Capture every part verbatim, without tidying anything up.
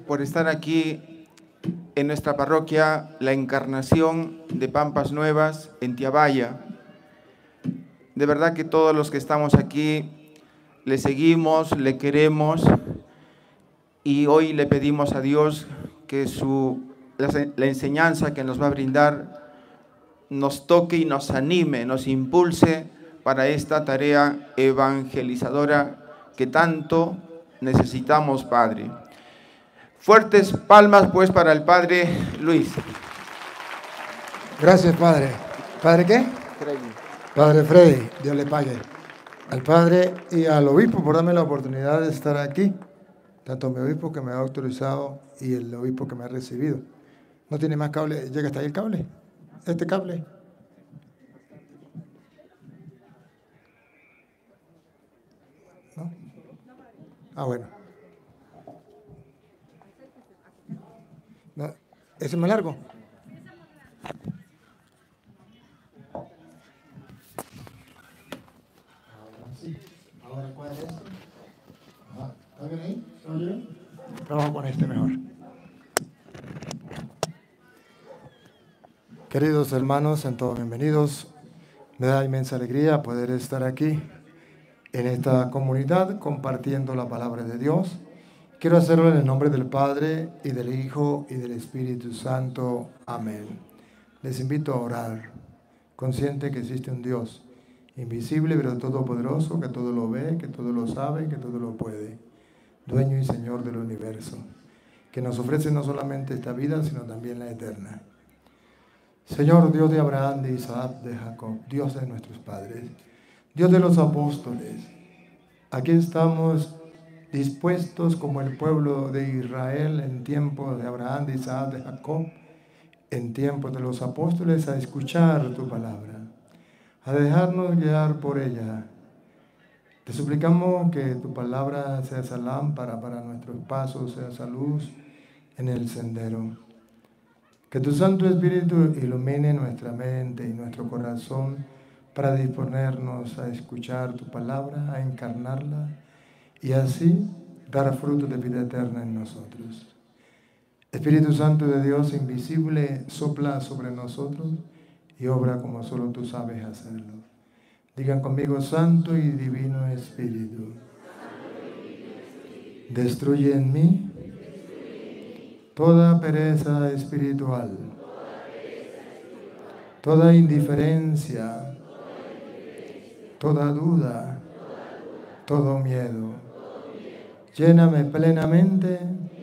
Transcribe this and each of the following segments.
por estar aquí en nuestra parroquia La Encarnación de Pampas Nuevas, en Tiabaya. De verdad que todos los que estamos aquí le seguimos, le queremos y hoy le pedimos a Dios que su, la, la enseñanza que nos va a brindar nos toque y nos anime, nos impulse para esta tarea evangelizadora que tanto necesitamos, Padre. Fuertes palmas, pues, para el Padre Luis. Gracias, Padre. ¿Padre qué? Freddy. Padre Freddy, Dios le pague. Al Padre y al Obispo por darme la oportunidad de estar aquí. Tanto mi Obispo que me ha autorizado y el Obispo que me ha recibido. ¿No tiene más cable? ¿Llega hasta ahí el cable? ¿Este cable? ¿No? Ah, bueno. No, ¿ese es más largo? Ahora, ¿cuál es este? Ah, ¿está bien ahí? ¿Está bien? Vamos con este mejor. Queridos hermanos, sean todos bienvenidos. Me da inmensa alegría poder estar aquí en esta comunidad compartiendo la palabra de Dios. Quiero hacerlo en el nombre del Padre y del Hijo y del Espíritu Santo. Amén. Les invito a orar, consciente que existe un Dios invisible pero todopoderoso, que todo lo ve, que todo lo sabe, que todo lo puede, dueño y Señor del universo, que nos ofrece no solamente esta vida, sino también la eterna. Señor, Dios de Abraham, de Isaac, de Jacob, Dios de nuestros padres, Dios de los apóstoles, aquí estamos dispuestos como el pueblo de Israel en tiempos de Abraham, de Isaac, de Jacob, en tiempos de los apóstoles, a escuchar tu palabra, a dejarnos guiar por ella. Te suplicamos que tu palabra sea esa lámpara para nuestros pasos, sea esa luz en el sendero. Que tu Santo Espíritu ilumine nuestra mente y nuestro corazón para disponernos a escuchar tu palabra, a encarnarla y así dar fruto de vida eterna en nosotros. Espíritu Santo de Dios invisible, sopla sobre nosotros y obra como solo tú sabes hacerlo. Digan conmigo: Santo y Divino Espíritu, destruye en mí toda pereza espiritual, toda indiferencia, toda duda, todo miedo. Lléname plenamente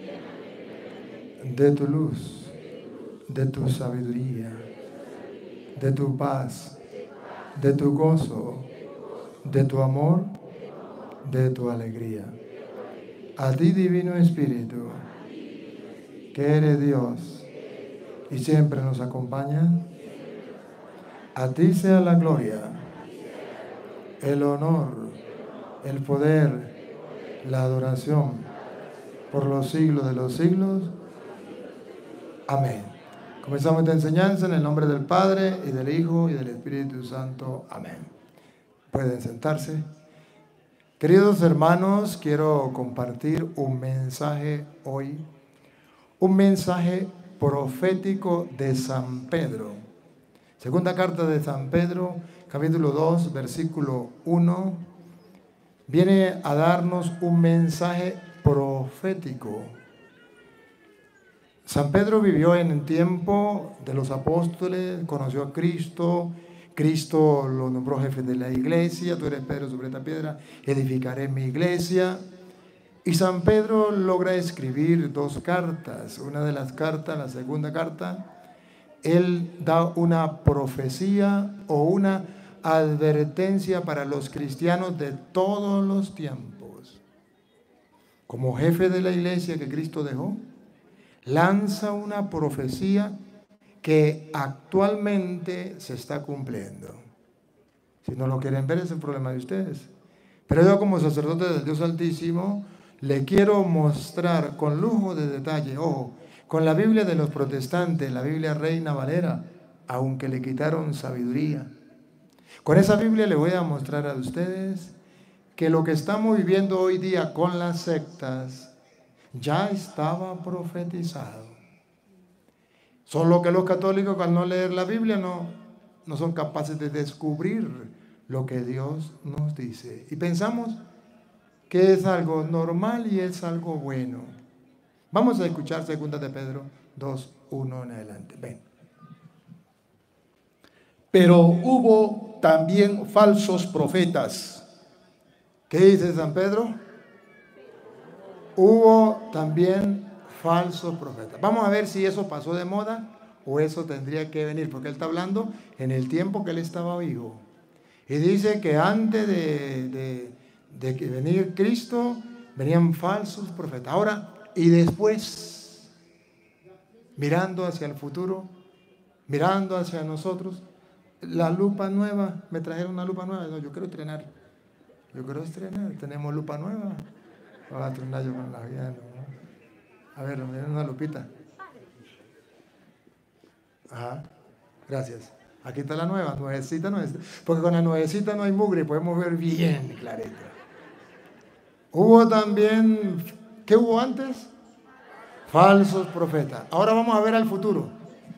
de tu luz, de tu sabiduría, de tu paz, de tu gozo, de tu amor, de tu alegría. A ti, Divino Espíritu, que eres Dios y siempre nos acompaña, a ti sea la gloria, el honor, el poder, la adoración por los siglos de los siglos. Amén. Comenzamos esta enseñanza en el nombre del Padre y del Hijo y del Espíritu Santo. Amén. Pueden sentarse. Queridos hermanos, quiero compartir un mensaje hoy, un mensaje profético de San Pedro. Segunda carta de San Pedro, capítulo dos, versículo uno, viene a darnos un mensaje profético. San Pedro vivió en el tiempo de los apóstoles, conoció a Cristo, Cristo lo nombró jefe de la iglesia. Tú eres Pedro, sobre esta piedra edificaré mi iglesia. Y San Pedro logra escribir dos cartas. Una de las cartas, la segunda carta, él da una profecía o una advertencia para los cristianos de todos los tiempos. Como jefe de la iglesia que Cristo dejó, lanza una profecía que actualmente se está cumpliendo. Si no lo quieren ver, es el problema de ustedes. Pero yo, como sacerdote del Dios Altísimo, le quiero mostrar con lujo de detalle, ojo, con la Biblia de los protestantes, la Biblia Reina Valera, aunque le quitaron sabiduría. Con esa Biblia le voy a mostrar a ustedes que lo que estamos viviendo hoy día con las sectas ya estaba profetizado. Solo que los católicos, al no leer la Biblia, no, no son capaces de descubrir lo que Dios nos dice. Y pensamos que es algo normal y es algo bueno. Vamos a escuchar segunda de Pedro dos, uno en adelante. Ven. Pero hubo también falsos profetas. ¿Qué dice San Pedro? Hubo también falsos profetas. Vamos a ver si eso pasó de moda o eso tendría que venir, porque él está hablando en el tiempo que él estaba vivo. Y dice que antes de, de, de que venir Cristo, venían falsos profetas. Ahora, y después, mirando hacia el futuro, mirando hacia nosotros, la lupa nueva, me trajeron una lupa nueva. No, yo quiero estrenar. Yo quiero estrenar. Tenemos lupa nueva. Voy a estrenar yo con la vida, ¿no? A ver, me dieron una lupita. Ajá, gracias. Aquí está la nueva, nuevecita, nuevecita. Porque con la nuevecita no hay mugre, podemos ver bien clarita. Hubo también, ¿qué hubo antes? Falsos profetas. Ahora vamos a ver al futuro.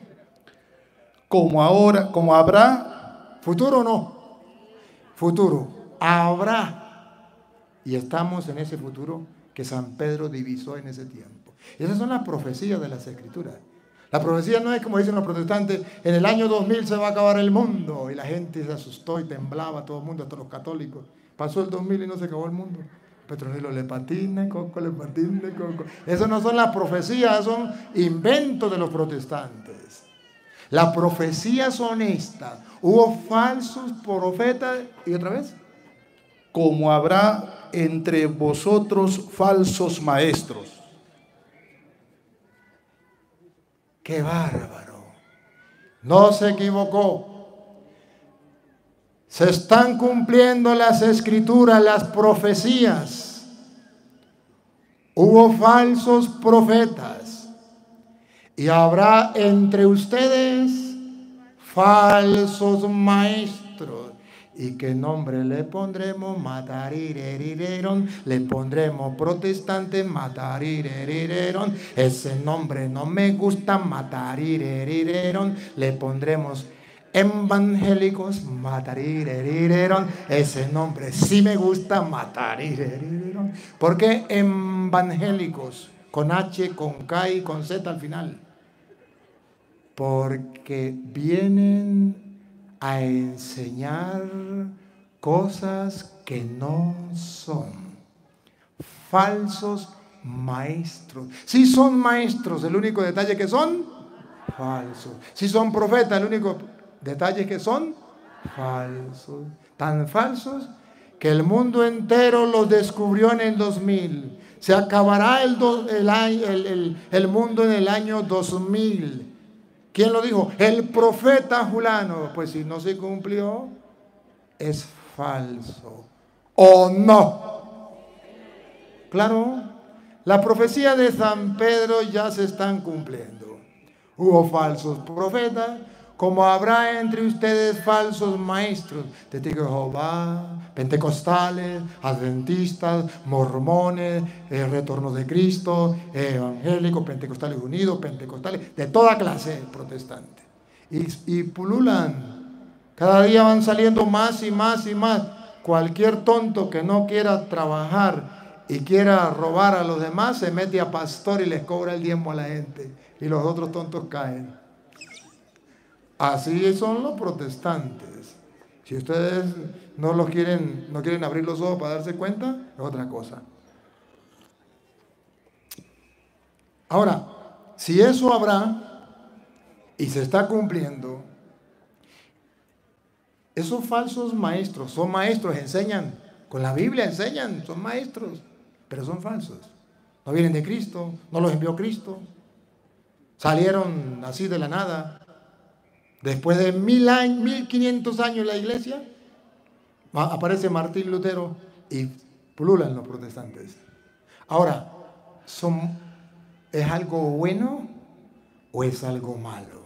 Como ahora, como habrá. Futuro no. Futuro. Habrá. Y estamos en ese futuro que San Pedro divisó en ese tiempo. Y esas son las profecías de las Escrituras. La profecía no es como dicen los protestantes, en el año dos mil se va a acabar el mundo. Y la gente se asustó y temblaba, todo el mundo, hasta los católicos. Pasó el dos mil y no se acabó el mundo. Petronilo le patina, coco le patina, coco. Esas no son las profecías, son inventos de los protestantes. Las profecías son estas. Hubo falsos profetas, y otra vez, Como habrá entre vosotros falsos maestros. ¡Qué bárbaro! No se equivocó. Se están cumpliendo las escrituras, las profecías. Hubo falsos profetas. Y habrá entre ustedes falsos maestros. ¿Y qué nombre le pondremos? Matarirerireron. Le pondremos protestante, matarirerireron. Ese nombre no me gusta, matarirerireron. Le pondremos evangélicos, matarirerireron. Ese nombre sí me gusta, matarirerireron. ¿Por qué evangélicos? Con H, con K y con Z al final. Porque vienen a enseñar cosas que no son. Falsos maestros. Si son maestros, el único detalle que son falsos. Si son profetas, el único detalle que son falsos. Tan falsos que el mundo entero los descubrió en el dos mil. Se acabará el, do, el, el, el, el mundo en el año dos mil. ¿Quién lo dijo? El profeta fulano. Pues si no se cumplió, es falso. ¿O no? Claro, la profecía de San Pedro ya se están cumpliendo. Hubo falsos profetas, como habrá entre ustedes falsos maestros, testigos de Jehová, pentecostales, adventistas, mormones, el retorno de Cristo, evangélicos, pentecostales unidos, pentecostales, de toda clase protestantes. Y, y pululan, cada día van saliendo más y más y más. Cualquier tonto que no quiera trabajar y quiera robar a los demás, se mete a pastor y les cobra el diezmo a la gente. Y los otros tontos caen. Así son los protestantes. Si ustedes no los quieren, no quieren abrir los ojos para darse cuenta, es otra cosa. Ahora, si eso habrá y se está cumpliendo, esos falsos maestros son maestros, enseñan, con la Biblia enseñan, son maestros, pero son falsos. No vienen de Cristo, no los envió Cristo. Salieron así de la nada. Después de mil años, mil quinientos años en la iglesia, aparece Martín Lutero y pululan los protestantes. Ahora, son, ¿es algo bueno o es algo malo?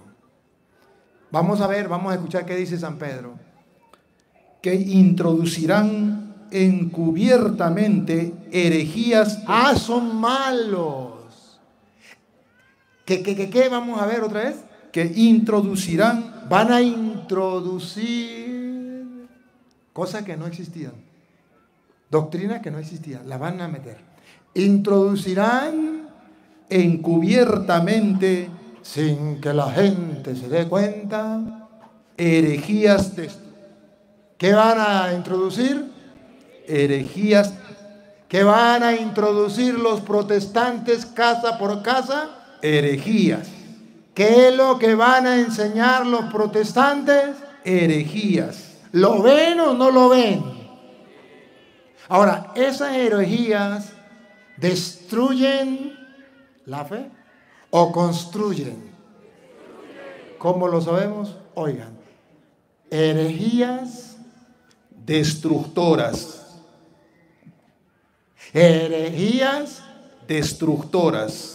Vamos a ver, vamos a escuchar qué dice San Pedro. Que introducirán encubiertamente herejías. Ah, son malos. ¿Qué, qué, qué, qué? Vamos a ver otra vez. Que introducirán. Van a introducir cosas que no existían. Doctrinas que no existían. Las van a meter. Introducirán encubiertamente, sin que la gente se dé cuenta, herejías. De, ¿qué van a introducir? Herejías. ¿Qué van a introducir los protestantes casa por casa? Herejías. ¿Qué es lo que van a enseñar los protestantes? Herejías. ¿Lo ven o no lo ven? Ahora, esas herejías destruyen la fe o construyen. ¿Cómo lo sabemos? Oigan, herejías destructoras. Herejías destructoras.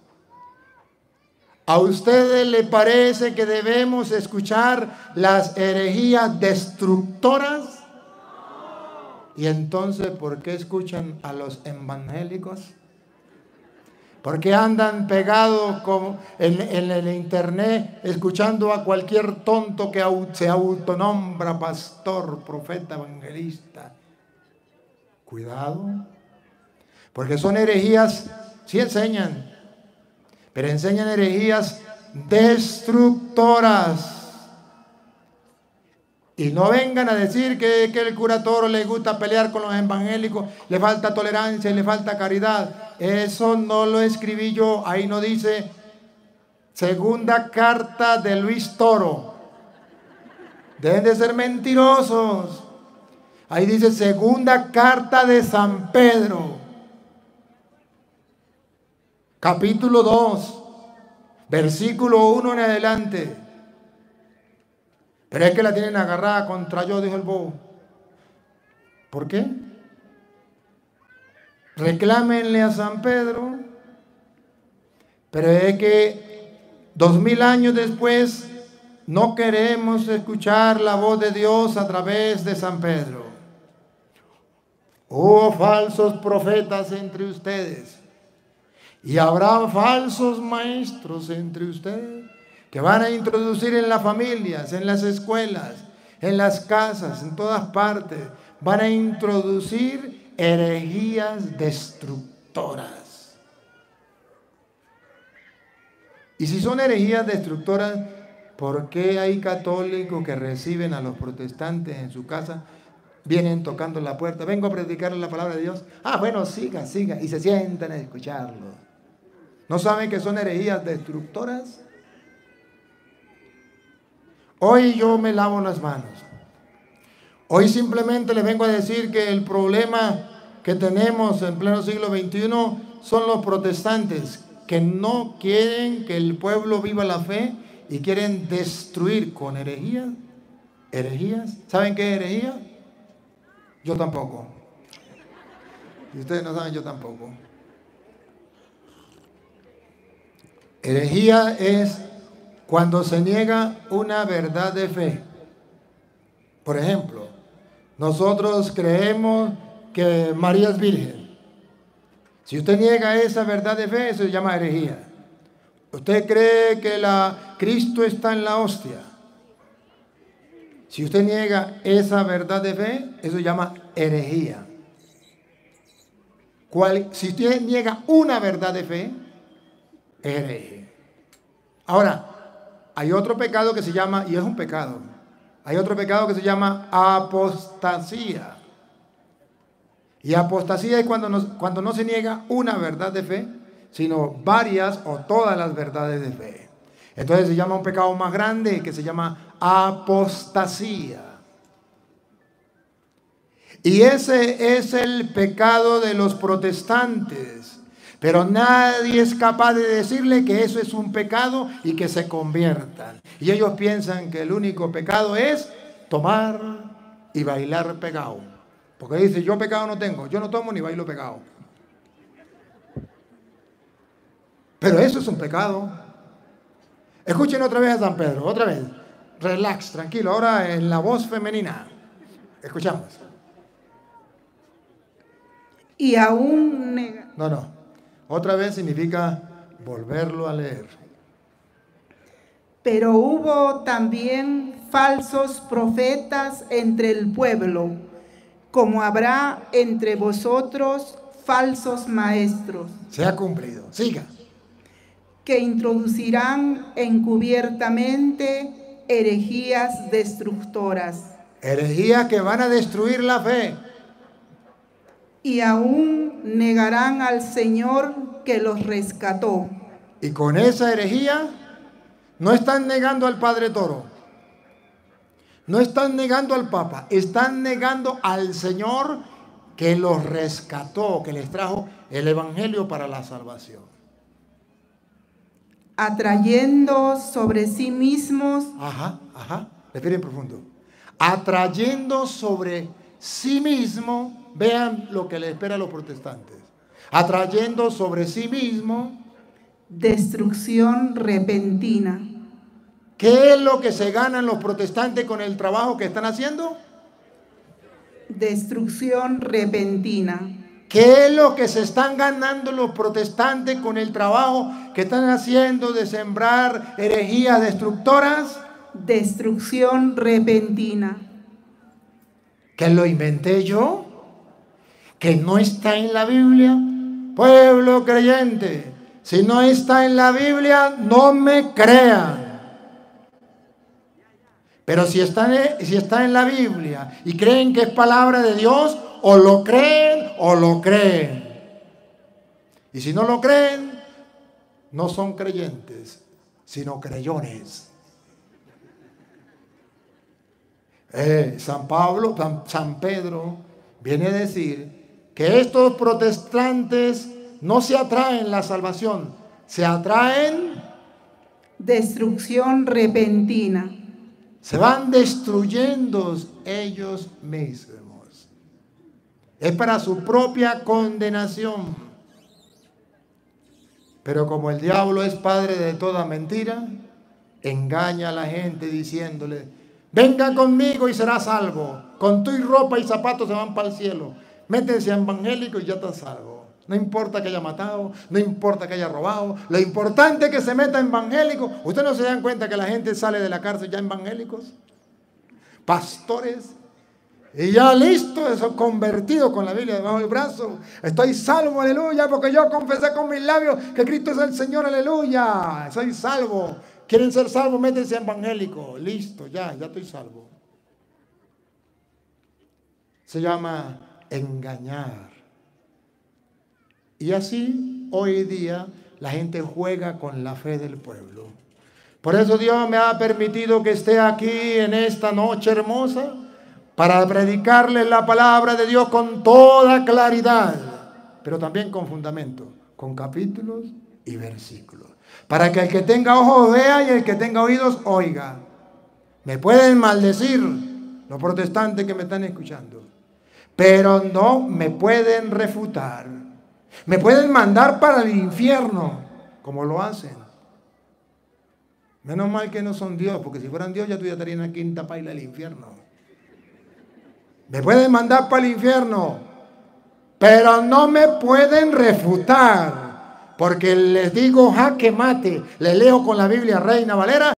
¿A ustedes les parece que debemos escuchar las herejías destructoras? ¿Y entonces por qué escuchan a los evangélicos? ¿Por qué andan pegados como en, en el internet escuchando a cualquier tonto que se autonombra pastor, profeta, evangelista? Cuidado, porque son herejías, sí enseñan, pero enseñan herejías destructoras. Y no vengan a decir que, que el cura Toro le gusta pelear con los evangélicos, le falta tolerancia y le falta caridad. Eso no lo escribí yo, ahí no dice segunda carta de Luis Toro. Deben de ser mentirosos. Ahí dice segunda carta de San Pedro, capítulo dos, versículo uno en adelante. Pero es que la tienen agarrada contra yo, dijo el bobo. ¿Por qué? Reclámenle a San Pedro. Pero es que dos mil años después no queremos escuchar la voz de Dios a través de San Pedro. Hubo falsos profetas entre ustedes y habrá falsos maestros entre ustedes que van a introducir en las familias, en las escuelas, en las casas, en todas partes. Van a introducir herejías destructoras. Y si son herejías destructoras, ¿por qué hay católicos que reciben a los protestantes en su casa? Vienen tocando la puerta, vengo a predicarles la palabra de Dios. Ah, bueno, siga, siga. Y se sientan a escucharlo. ¿No saben que son herejías destructoras? Hoy yo me lavo las manos. Hoy simplemente les vengo a decir que el problema que tenemos en pleno siglo veintiuno son los protestantes que no quieren que el pueblo viva la fe y quieren destruir con herejías. ¿Herejías? ¿Saben qué es herejía? Yo tampoco. Si ustedes no saben, yo tampoco. Herejía es cuando se niega una verdad de fe. Por ejemplo, nosotros creemos que María es virgen. Si usted niega esa verdad de fe, eso se llama herejía. Usted cree que la, Cristo está en la hostia. Si usted niega esa verdad de fe, eso se llama herejía. ¿Cuál, si usted niega una verdad de fe, es hereje. Ahora, hay otro pecado que se llama, y es un pecado, hay otro pecado que se llama apostasía. Y apostasía es cuando no, cuando no se niega una verdad de fe, sino varias o todas las verdades de fe. Entonces se llama un pecado más grande que se llama apostasía. Y ese es el pecado de los protestantes. Pero nadie es capaz de decirle que eso es un pecado y que se conviertan. Y ellos piensan que el único pecado es tomar y bailar pegado. Porque dice, yo pecado no tengo, yo no tomo ni bailo pegado. Pero eso es un pecado. Escuchen otra vez a San Pedro, otra vez. Relax, tranquilo, ahora en la voz femenina. Escuchamos. y aún nega- No, no. Otra vez significa volverlo a leer. pero hubo también falsos profetas entre el pueblo, como habrá entre vosotros falsos maestros, Se ha cumplido. Siga. que introducirán encubiertamente herejías destructoras, Herejías que van a destruir la fe. y aún negarán al Señor que los rescató. Y con esa herejía no están negando al Padre Toro. No están negando al Papa. Están negando al Señor que los rescató, que les trajo el Evangelio para la salvación. Atrayendo sobre sí mismos Ajá, ajá. Respiren profundo. Atrayendo sobre sí mismo, vean lo que le espera a los protestantes. Atrayendo sobre sí mismo, destrucción repentina, ¿qué es lo que se ganan los protestantes con el trabajo que están haciendo? destrucción repentina, ¿Qué es lo que se están ganando los protestantes con el trabajo que están haciendo de sembrar herejías destructoras? destrucción repentina, ¿Que lo inventé yo? ¿Que no está en la Biblia? Pueblo creyente, si no está en la Biblia, no me crean. Pero si está, en, si está en la Biblia y creen que es palabra de Dios, o lo creen o lo creen. Y si no lo creen, no son creyentes, sino creyores. Eh, San Pablo, San, San Pedro viene a decir que estos protestantes no se atraen la salvación, se atraen, destrucción repentina, se van destruyendo ellos mismos. Es para su propia condenación. Pero como el diablo es padre de toda mentira, engaña a la gente diciéndole: venga conmigo y será salvo. Con tu y ropa y zapatos se van para el cielo. Métense a evangélico y ya está salvo. No importa que haya matado, no importa que haya robado. Lo importante es que se meta en evangélico. ¿Ustedes no se dan cuenta que la gente sale de la cárcel ya evangélicos? Pastores. Y ya listo, eso convertido con la Biblia debajo del brazo. Estoy salvo, aleluya, porque yo confesé con mis labios que Cristo es el Señor, aleluya. Soy salvo. ¿Quieren ser salvos? Métense a evangélico. Listo, ya, ya estoy salvo. Se llama engañar. Y así hoy día la gente juega con la fe del pueblo. Por eso Dios me ha permitido que esté aquí en esta noche hermosa, para predicarles la palabra de Dios con toda claridad, pero también con fundamento, con capítulos y versículos, para que el que tenga ojos vea y el que tenga oídos oiga. Me pueden maldecir los protestantes que me están escuchando, pero no me pueden refutar. Me pueden mandar para el infierno, como lo hacen. Menos mal que no son Dios, porque si fueran Dios ya tú ya estarías en la quinta paila del infierno. Me pueden mandar para el infierno, pero no me pueden refutar, porque les digo jaque mate, les leo con la Biblia Reina Valera.